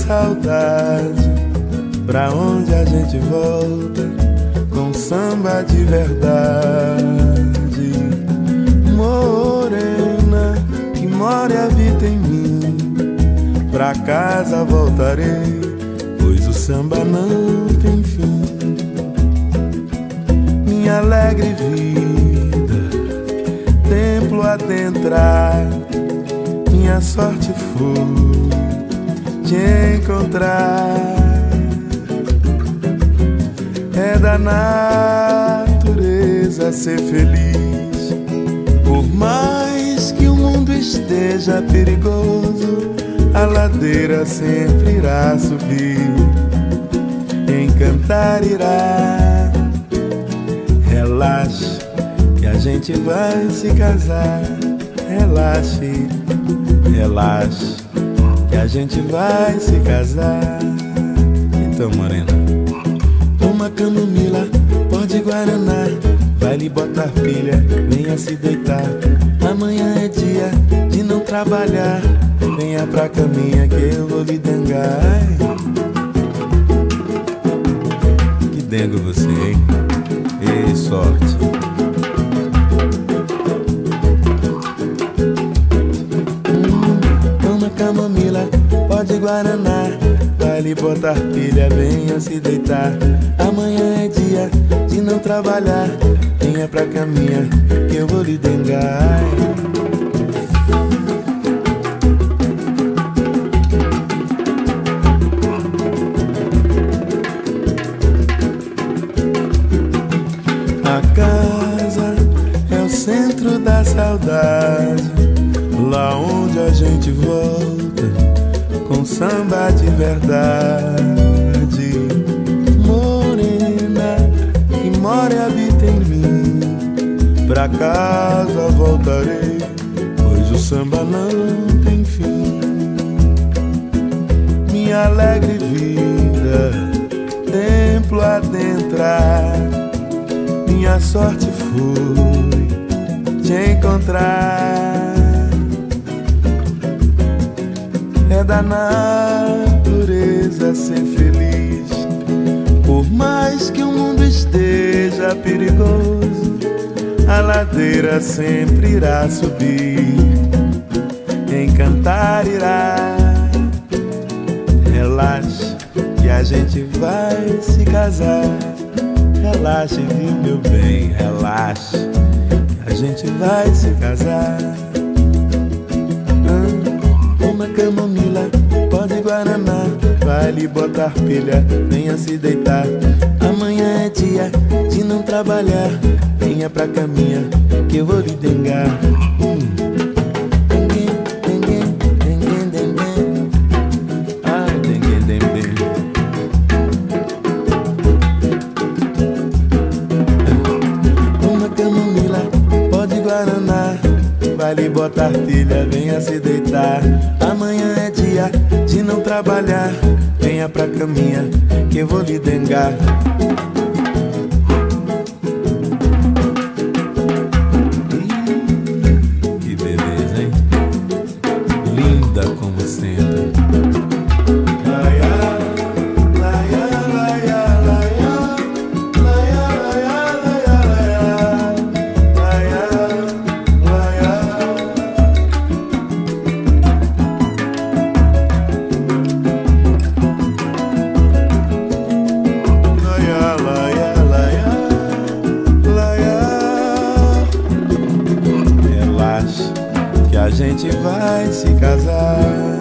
saudade, pra onde a gente volta com samba de verdade. Morena que mora e habita em mim, pra casa voltarei, pois o samba não tem fim. Minha alegre vida, templo adentrar, minha sorte foi te encontrar. É da natureza ser feliz, por mais que o mundo esteja perigoso, a ladeira sempre irá subir, encantar irá. Relaxe que a gente vai se casar. Relaxe, relaxe que a gente vai se casar. Então, morena, uma camomila, pó de guaraná, vai lhe botar pilha, venha se deitar. Amanhã é dia de não trabalhar, venha pra caminha que eu vou lhe dengar. Que dengo você, hein? Ei, sorte. Uma camomila, pó de guaraná, vai lhe botar pilha, venha se deitar. Amanhã é dia de não trabalhar, venha pra caminha que eu vou lhe dengar. A casa é o centro da saudade, lá onde a gente volta com samba de verdade. Morena que mora e habita em mim, pra casa voltarei, pois o samba não tem fim. Minha alegre vida, templo adentrar, minha sorte foi te encontrar. É da natureza ser feliz, por mais que o mundo esteja perigoso, a ladeira sempre irá subir, encantar irá. Relaxe que a gente vai se casar. Relaxe, viu, meu bem, relaxe que a gente vai se casar. Uma camomila, pó de guaraná, vai lhe botar pilha, venha se deitar. Amanhã é dia de não trabalhar, venha pra caminha que eu vou lhe dengar. Uma camomila, pó de guaraná, vai lhe botar pilha, venha se deitar. Amanhã é dia de não trabalhar, venha pra caminha que eu vou lhe dengar. Que beleza, hein? Linda como sempre. Que a gente vai se casar.